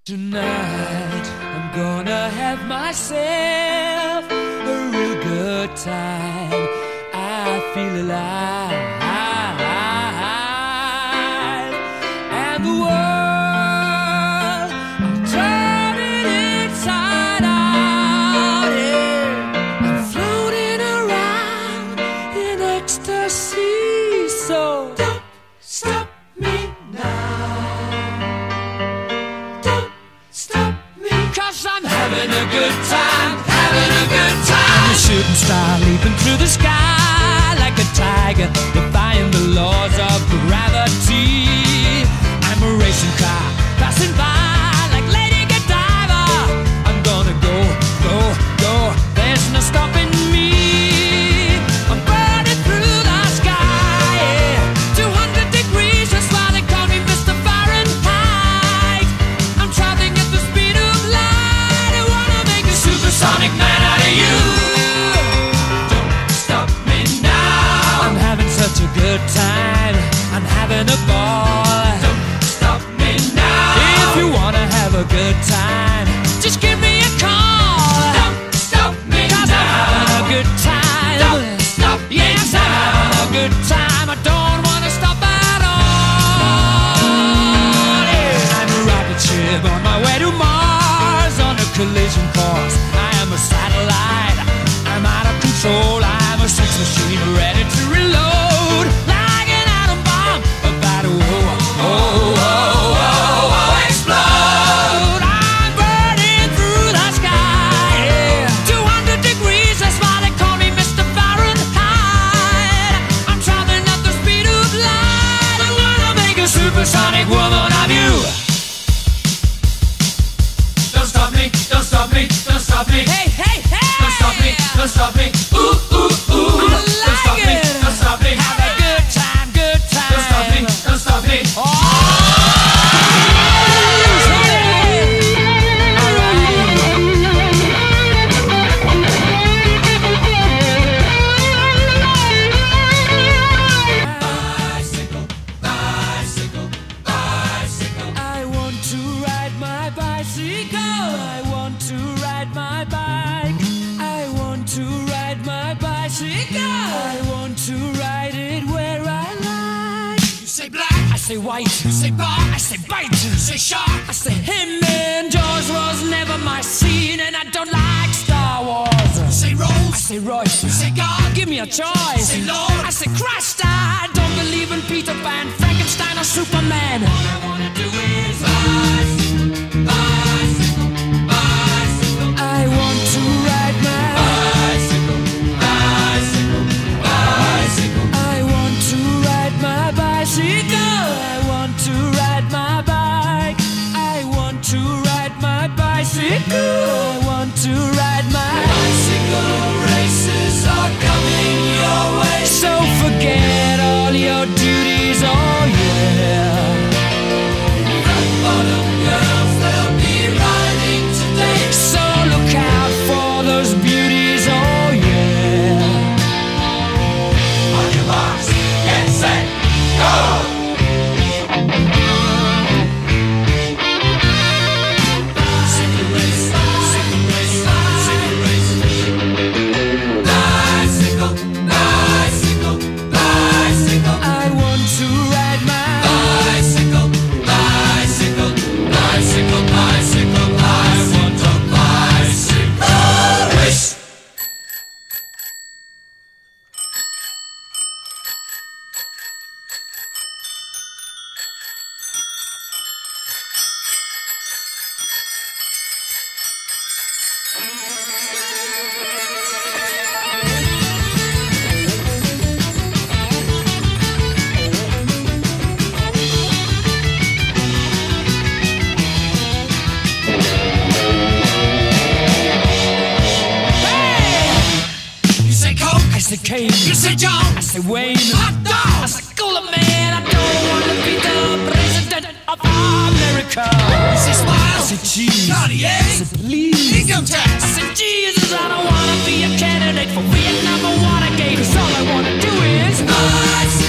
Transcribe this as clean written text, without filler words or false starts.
Tonight I'm gonna have myself a real good time. I feel alive, and the world I'm turning inside out. Yeah. I'm floating around in ecstasy. So don't stop me now. I'm having a good time, having a good time. I'm a shooting star leaping through the sky like a tiger, defying the laws of gravity. I'm a racing car passing by like Lady Godiva. I'm gonna go, go, go. There's no stopping me. I'm burning through the sky, yeah. 200 degrees, that's why they call me Mr. Fahrenheit. I'm traveling at the speed of light. Supersonic man out of you. Don't stop me now. I'm having such a good time. I'm having a ball. Don't stop me now. If you wanna have a good time, just give me a call. Don't stop me now. 'Cause I'm having a good time. Don't stop me now. Yes, I'm having a good time. I don't wanna stop at all. Yeah. I'm a rocket ship on my way to Mars on a collision course. A satellite, I'm out of control. I'm a sex machine ready to reload, like an atom bomb about to explode. I'm burning through the sky, yeah. 200 degrees, that's why they call me Mr. Fahrenheit. I'm traveling at the speed of light. I wanna make a supersonic woman of you. Don't stop me, don't stop me, don't stop me. Hey, hey, hey! Don't stop me, don't stop me. Ooh, ooh, ooh. Don't stop me, don't stop me. Have a good time, good time. Don't stop me, don't stop me. Bicycle, bicycle, bicycle. I want to ride my bicycle. I want to ride my bike. I want to ride my bicycle. I want to ride it where I like. You say black, I say white. You say bar, I say bite. You say shark, I say him. And Jaws was never my scene, and I don't like Star Wars. You say Rose, I say Royce. You say God, give me a choice. You say Lord, I say Christ. I don't believe in Peter Pan, Frankenstein, or Superman. All I wanna do is bicycle, bicycle, bicycle. I want to ride my bicycle, bicycle, bicycle. I want to ride my bicycle. I want to ride my bike. I want to ride my bicycle. I want to ride my bicycle. Races are coming your way, so forget all your duties. Oh yeah. Rock bottom girls, they'll be riding today. So look out for those beauties, oh yeah. On your marks, get set, go! Bicycle race, bicycle race, bicycle race. Bicycle, bicycle, bicycle. I want to ride my bicycle, bicycle, bicycle, bicycle. I want a bicycle race. I say Kane, you say John, I say Wayne, hot dog, I say cooler man. I don't wanna be the president of America. You say smile, I say cheese, Cartier, I say please, income tax, I say Jesus. I don't wanna be a candidate for Vietnam or Watergate. 'Cause all I wanna do is